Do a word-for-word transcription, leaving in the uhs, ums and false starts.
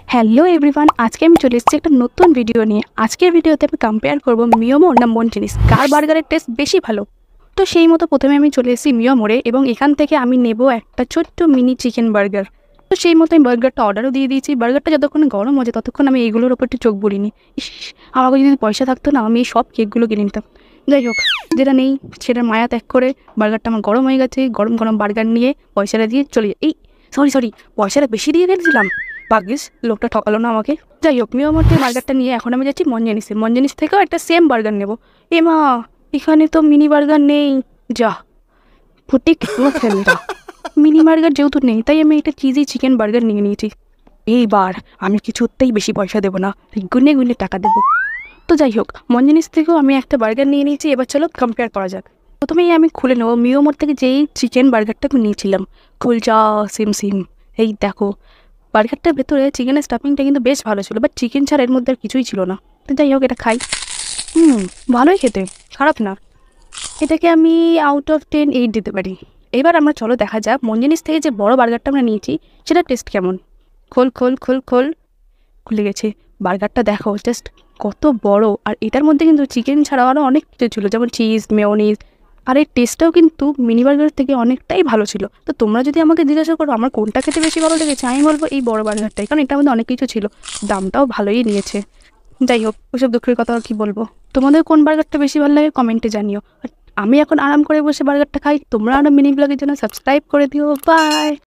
Hello everyone, আজকে আমি চলে এসেছি একটা নতুন ভিডিও নিয়ে। আজকের ভিডিওতে আমি কম্পেয়ার করবো মিয়োমোর না মনচিনিস, কার বার্গারের টেস্ট বেশি ভালো। তো সেই মতো প্রথমে আমি চলে এসেছি মিয়োমোরে এবং এখান থেকে আমি নেব একটা ছোট্ট মিনি চিকেন বার্গার। তো সেই মতো আমি বার্গারটা অর্ডারও দিয়ে দিয়েছি। বার্গারটা যতক্ষণ গরম হচ্ছে ততক্ষণ আমি এইগুলোর ওপর একটু চোখ বুলিনি। ইস, আমাকে যদি পয়সা থাকতো না আমি এই সব কেকগুলো কিনে নিতাম। যাই হোক, যেটা নেই সেটার মায়া ত্যাগ করে বার্গারটা আমার গরম হয়ে গেছে। গরম গরম বার্গার নিয়ে পয়সাটা দিয়ে চলে যাই। এই সরি সরি পয়সাটা বেশি দিয়ে ফেলছিলাম। ভাগ্যিস লোকটা ঠকালো না আমাকে। যাই হোক, মিয়োমোর থেকে বার্গারটা নিয়ে এখন আমি যাচ্ছি মনজানিসে। মনজানিস থেকেও একটা সেম বার্গার নেব। এ মা, এখানে তো মিনি বার্গার নেই। যা ফুটি খেলো খেলটা। মিনি বার্গার যেহেতু নেই তাই আমি একটা চিজি চিকেন বার্গার নিয়ে নিয়েছি। এইবার আমি কিছুতেই বেশি পয়সা দেবো না, গুনে গুনে টাকা দেবো। তো যাই হোক, মনজানিস থেকেও আমি একটা বার্গার নিয়ে নিয়েছি। এবার চলো কম্পেয়ার করা যাক। প্রথমেই আমি খুলে নেবো মিয়োমোর থেকে যেই চিকেন বার্গারটা আমি নিয়েছিলাম। খুলচা সিম সিম। এই দেখো, বার্গারটার ভেতরে চিকেনের স্টাফিংটা কিন্তু বেশ ভালো ছিল, বাট চিকেন ছাড়া এর মধ্যে আর কিছুই ছিল না। তো যাই হোক, এটা খাই। হুম, ভালোই খেতে, খারাপ না। এটাকে আমি আউট অফ টেন এইট দিতে পারি। এবার আমরা চলো দেখা যাক মনজানিস থেকে যে বড় বার্গারটা আমরা নিয়েছি সেটা টেস্ট কেমন। খোল খোল খোল খোল খুলে গেছে। বার্গারটা দেখো জাস্ট কত বড়, আর এটার মধ্যে কিন্তু চিকেন ছাড়াও আরও অনেক কিছু ছিল, যেমন চিজ, মেয়োনিজ। আর এর টেস্টটাও কিন্তু মিনি বার্গারের থেকে অনেকটাই ভালো ছিল। তো তোমরা যদি আমাকে জিজ্ঞাসা করো আমার কোনটা খেতে বেশি ভালো লেগেছে, আমি বলবো এই বড় বার্গারটাই, কারণ এটার মধ্যে অনেক কিছু ছিল, দামটাও ভালোই নিয়েছে। যাই হোক, ওসব দুঃখের কথা আর কি বলবো। তোমাদের কোন বার্গারটা বেশি ভালো লাগে কমেন্টে জানিও। আর আমি এখন আরাম করে বসে বার্গারটা খাই। তোমরা আরও মিনি ব্লগের জন্য সাবস্ক্রাইব করে দিও। বাই।